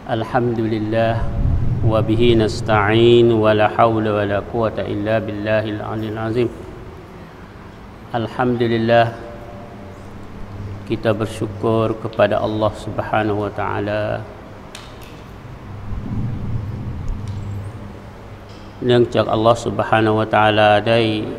الحمد لله وبه نستعين ولا حول ولا قوة إلا بالله العلي العظيم الحمد لله kita bersyukur kepada Allah Subhanahu wa taalaเนื่องจากอัลลอฮฺ Subhanahu wa taala ได้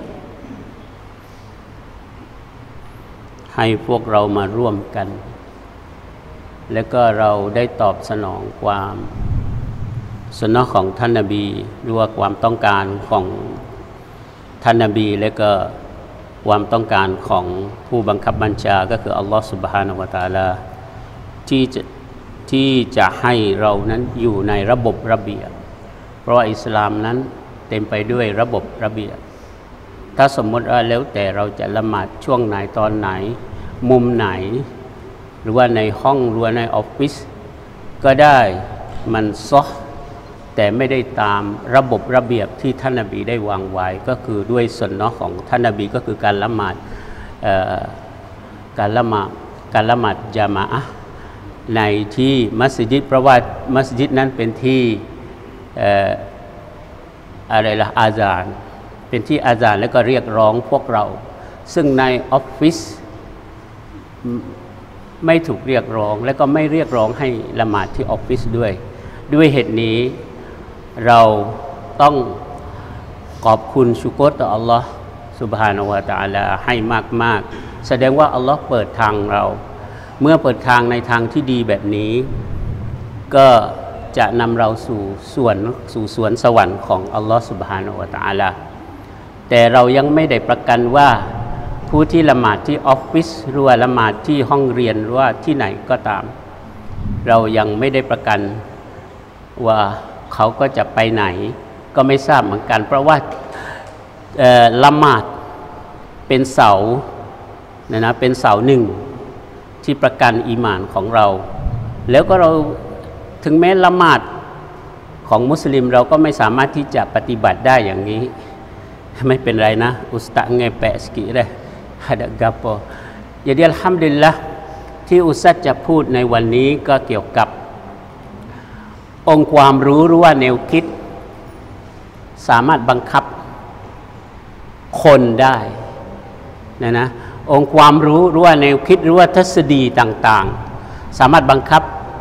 ให้พวกเรามาร่วมกันและก็เราได้ตอบสนองความสุนนะของท่านนบีหรือว่าความต้องการของท่านนบีและก็ความต้องการของผู้บังคับบัญชาก็คืออัลลอฮฺ Subhanahu wa taala ที่จะให้เรานั้นอยู่ในระบบระเบียบเพราะว่าอิสลามนั้นเต็มไปด้วยระบบระเบียบถ้าสมมติว่าแล้วแต่เราจะละหมาดช่วงไหนตอนไหนมุมไหนหรือว่าในห้องหรือว่าในออฟฟิศก็ได้มันซอฮ์แต่ไม่ได้ตามระบบระเบียบที่ท่านนบีได้วางไว้ก็คือด้วยสุนนะของท่านนบีก็คือการละหมาดญะมาอะห์ในที่มัสยิดเพราะว่ามัสยิดนั้นเป็นที่อาซานเป็นที่อาซานแล้วก็เรียกร้องพวกเราซึ่งในออฟฟิศไม่ถูกเรียกร้องและก็ไม่เรียกร้องให้ละหมาดที่ออฟฟิศด้วยเหตุนี้เราต้องขอบคุณชุกรต่ออัลลอฮ์ Subhanahu wa Taala ให้มากๆแสดงว่าอัลลอฮ์เปิดทางเราเมื่อเปิดทางในทางที่ดีแบบนี้ก็จะนำเราสู่สวนสวรรค์ของอัลลอฮ์ Subhanahu wa Taala แต่เรายังไม่ได้ประกันว่าผู้ที่ละหมาดที่ออฟฟิศหรือว่าละหมาดที่ห้องเรียนหรือว่าที่ไหนก็ตามเรายังไม่ได้ประกันว่าเขาก็จะไปไหนก็ไม่ทราบเหมือนกันเพราะว่าละหมาดเป็นเสาเป็นเสาหนึ่งที่ประกันอีหม่านของเราแล้วก็เราถึงแม้ละหมาดของมุสลิมเราก็ไม่สามารถที่จะปฏิบัติได้อย่างนี้ไม่เป็นไรนะอุสตะngepek sikit dah ada gapo jadi alhamdulillah ที่อุสตะจะพูดในวันนี้ก็เกี่ยวกับองค์ความรู้หรือว่าแนวคิดสามารถบังคับคนได้นะองค์ความรู้หรือว่าแนวคิดหรือว่าทฤษฎีต่างๆสามารถบังคับ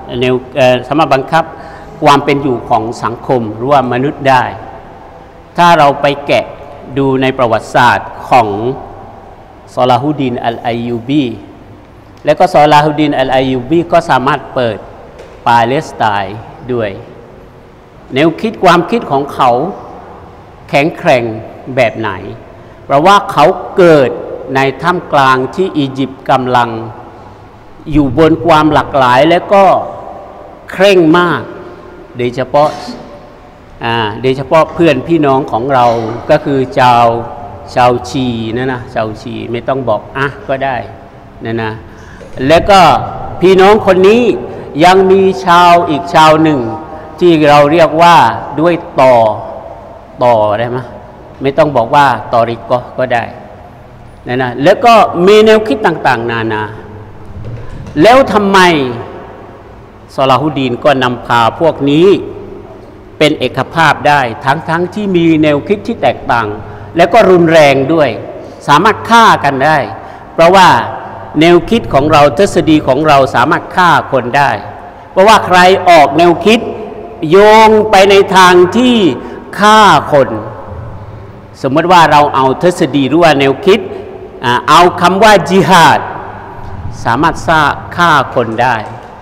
ความเป็นอยู่ของสังคมหรือว่ามนุษย์ได้ถ้าเราไปแกะดูในประวัติศาสตร์ของซอลาฮุดดีนอัลอัยยูบีและก็ซอลาฮุดดีนอัลอัยยูบีก็สามารถเปิดปาเลสไตน์ด้วยแนวคิดความคิดของเขาแข็งแกร่งแบบไหนเพราะว่าเขาเกิดในท่ามกลางที่อียิปต์กำลังอยู่บนความหลากหลายและก็เคร่งมากโดยเฉพาะเพื่อนพี่น้องของเราก็คือชาวชีนะชาวชีไม่ต้องบอกก็ได้นะแล้วก็พี่น้องคนนี้ยังมีอีกชาวหนึ่งที่เราเรียกว่าด้วยต่อได้ไหมไม่ต้องบอกว่าตอริกก็ได้นะแล้วก็มีแนวคิดต่างๆนานาแล้วทำไมซอลาฮุดดีนก็นำพาพวกนี้เป็นเอกภาพได้ทั้งที่มีแนวคิดที่แตกต่างและก็รุนแรงด้วยสามารถฆ่ากันได้เพราะว่าแนวคิดของเราทฤษฎีของเราสามารถฆ่าคนได้เพราะว่าใครออกแนวคิดโยงไปในทางที่ฆ่าคนสมมติว่าเราเอาทฤษฎีหรือว่าแนวคิดเอาคำว่าจิฮาดสามารถฆ่าคนได้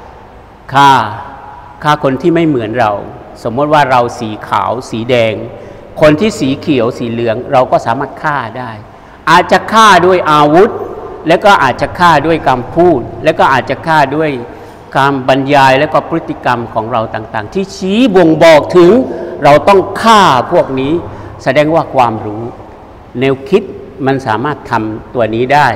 ฆ่าคนที่ไม่เหมือนเราสมมติว่าเราสีขาวสีแดงคนที่สีเขียวสีเหลืองเราก็สามารถฆ่าได้อาจจะฆ่าด้วยอาวุธแล้วก็อาจจะฆ่าด้วยคำพูดแล้วก็อาจจะฆ่าด้วยการบรรยายและก็พฤติกรรมของเราต่างๆที่ชี้บ่งบอกถึงเราต้องฆ่าพวกนี้แสดงว่าความรู้แนวคิดมันสามารถทำตัวนี้ได้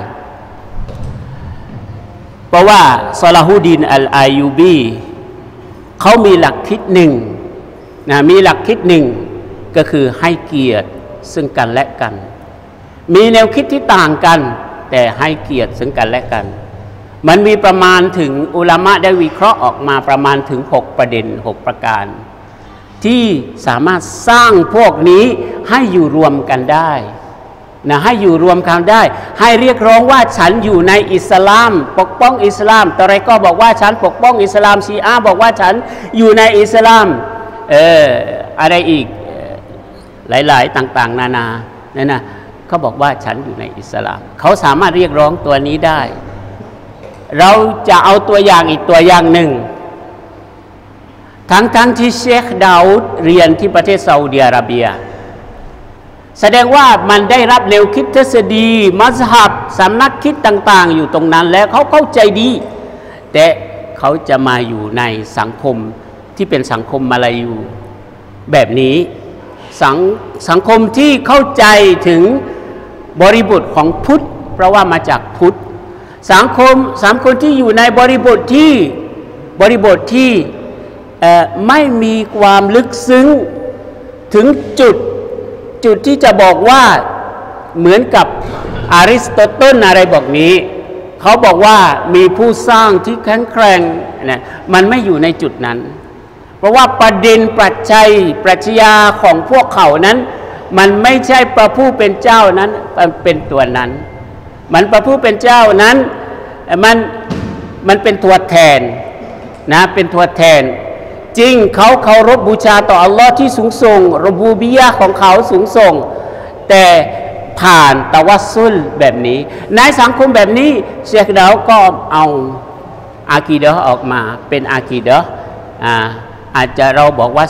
เพราะว่าซอลาฮุดดีนอัลอายูบีเขามีหลักคิดหนึ่งมีหลักคิดหนึ่งก็คือให้เกียรติซึ่งกันและกันมีแนวคิดที่ต่างกันแต่ให้เกียรติซึ่งกันและกันมันมีประมาณถึงอุลามะได้วิเคราะห์ออกมาประมาณถึง6ประเด็น6ประการที่สามารถสร้างพวกนี้ให้อยู่รวมกันได้นะให้อยู่รวมกันได้ให้เรียกร้องว่าฉันอยู่ในอิสลามปกป้องอิสลามตอไรก็บอกว่าฉันปกป้องอิสลามชีอะห์บอกว่าฉันอยู่ในอิสลามอะไรอีกหลายๆต่างๆนานาเนี่ยนะเขาบอกว่าฉันอยู่ในอิสลามเขาสามารถเรียกร้องตัวนี้ได้เราจะเอาตัวอย่างอีกตัวอย่างหนึ่งทั้งที่เชคดาวูดเรียนที่ประเทศซาอุดิอาระเบียแสดงว่ามันได้รับแนวคิดทฤษฎีมัซฮับสำนักคิดต่างๆอยู่ตรงนั้นแล้วเขาเข้าใจดีแต่เขาจะมาอยู่ในสังคมที่เป็นสังคมมาลายูแบบนี้สังคมที่เข้าใจถึงบริบทของพุทธเพราะว่ามาจากพุทธสังคมที่อยู่ในบริบทที่ไม่มีความลึกซึ้งถึงจุดที่จะบอกว่าเหมือนกับอริสโตเติลอะไรบอกนี้เขาบอกว่ามีผู้สร้างที่แข็งแกร่งนะมันไม่อยู่ในจุดนั้นเพราะว่าประเด็นปรัชญาของพวกเขานั้นมันไม่ใช่พระผู้เป็นเจ้านั้นมันเป็นตัวนั้นมันพระผู้เป็นเจ้านั้นมันเป็นตัวแทนนะเป็นตัวแทนจริงเขาเคารพบูชาต่ออัลลอฮ์ที่สูงส่งรบูบิยะห์ของเขาสูงส่งแต่ผ่านตะวัสซุลแบบนี้ในสังคมแบบนี้เชคดาวก็เอาอากีดะห์ออกมาเป็นอากีดะห์อาจจะเราบอกว่า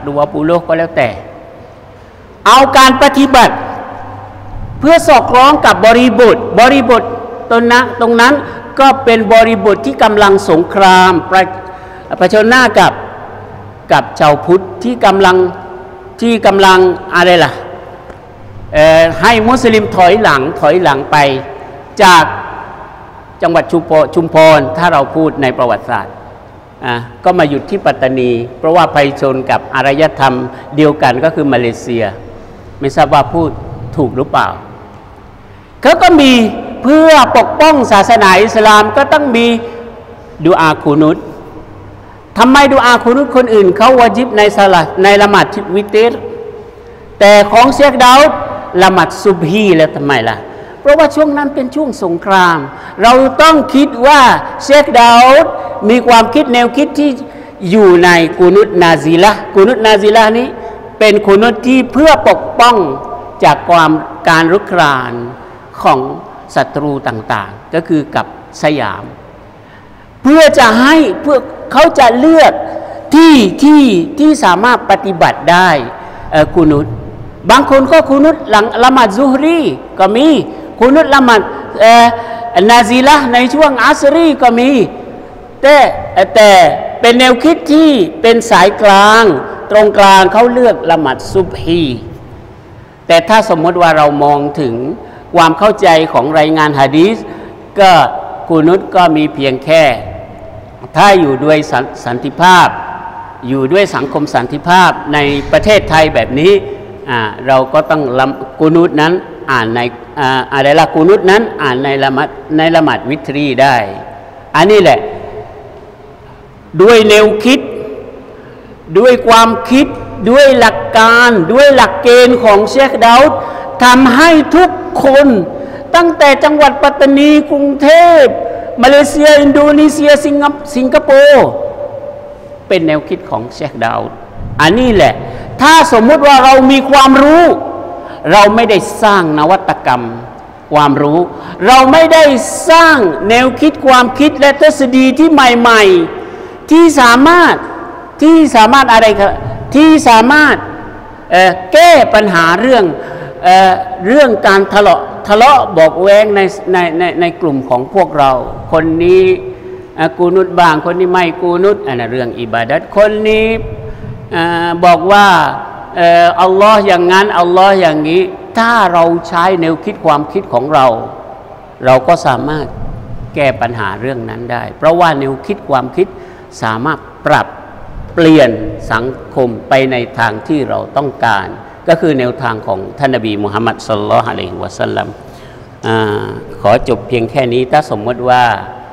14ก็แล้วแต่เอาการปฏิบัติเพื่อสอดคล้องกับบริบทตรงนั้นก็เป็นบริบทที่กำลังสงครามเผชิญหน้ากับชาวพุทธที่กำลังอะไรล่ะให้มุสลิมถอยหลังไปจากจังหวัดชุมพรถ้าเราพูดในประวัติศาสตร์ก็มาหยุดที่ปัตตานีเพราะว่าไปชนกับอารยธรรมเดียวกันก็คือมาเลเซียไม่ทราบว่าพูดถูกหรือเปล่าเขาก็มีเพื่อปกป้องศาสนาอิสลามก็ต้องมีดุอาคูนุตทำไมดุอาคูนุตคนอื่นเขาวาญิบในละหมาดวิเตรแต่ของเชคดาวูดละหมาดซุบฮีแล้วทำไมล่ะเพราะว่าช่วงนั้นเป็นช่วงสงครามเราต้องคิดว่าเชคดาวูดมีความคิดแนวคิดที่อยู่ในกูนุตนาซิละนี้เป็นกูนุตที่เพื่อปกป้องจากการรุกรานของศัตรูต่างๆก็คือกับสยามเพื่อเขาจะเลือกที่สามารถปฏิบัติได้กูนุตบางคนก็กูนุตหลังละหมาดซุฮรีก็มีกูนุตละหมาดนาซิละในช่วงอัสรีก็มีแต่เป็นแนวคิดที่เป็นสายกลางตรงกลางเขาเลือกละหมาดซุบฮีแต่ถ้าสมมติว่าเรามองถึงความเข้าใจของรายงานหะดีษก็กูนุตก็มีเพียงแค่ถ้าอยู่ด้วยสันติภาพอยู่ด้วยสังคมสันติภาพในประเทศไทยแบบนี้เราก็ต้องกูนุตนั้นอ่านในอะไรล่ะกูนุตนั้นอ่านในละหมาดวิตรีได้อันนี้แหละด้วยแนวคิดด้วยความคิดด้วยหลักการด้วยหลักเกณฑ์ของเชคดาวูดทำให้ทุกคนตั้งแต่จังหวัดปัตตานีกรุงเทพมาเลเซียอินโดนีเซียสิงคโปร์เป็นแนวคิดของเชคดาวูดอันนี้แหละถ้าสมมุติว่าเรามีความรู้เราไม่ได้สร้างนวัตกรรมความรู้เราไม่ได้สร้างแนวคิดความคิดและทฤษฎีที่ใหม่ๆที่สามารถอะไรครับที่สามารถแก้ปัญหาเรื่องการทะเลาะบอกแว้งในกลุ่มของพวกเราคนนี้กูนุตบางคนนี้ไม่กูนุตอันนั้นเรื่องอิบาดัตคนนี้บอกว่าอัลลอฮ์อย่างนั้นอัลลอฮ์อย่างนี้ถ้าเราใช้แนวคิดความคิดของเราก็สามารถแก้ปัญหาเรื่องนั้นได้เพราะว่าแนวคิดความคิดสามารถปรับเปลี่ยนสังคมไปในทางที่เราต้องการก็คือแนวทางของท่านนบีมุฮัมมัดศ็อลลัลลอฮุอะลัยฮิวะซัลลัมขอจบเพียงแค่นี้ถ้าสมมติว่า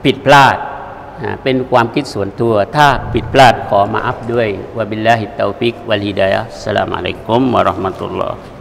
ผิดพลาดเป็นความคิดส่วนตัวถ้าผิดพลาดขอมาอัพด้วยวะบิลลาฮิตตอฟิกวัลฮิดายะฮ์อัสสลามุอะลัยกุมวะเราะห์มะตุลลอฮ์